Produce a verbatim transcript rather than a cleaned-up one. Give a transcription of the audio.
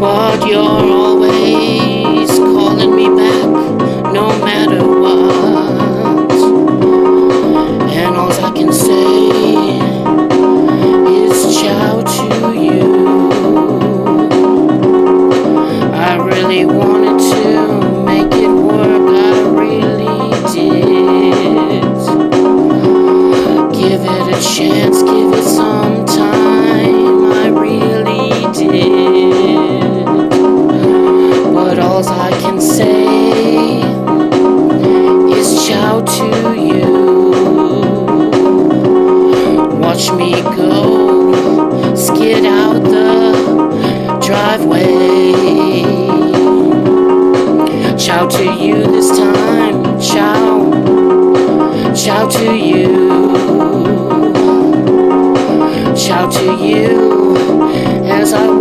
But you're always calling me back, no matter what. And all I can say is ciao to you. I really wanted to make it work, I really did. Give it a chance, give it some time, I really did. But all I can say is ciao to you. Watch me go, skid out the driveway. Ciao to you this time, ciao, ciao to you. Ciao to you as I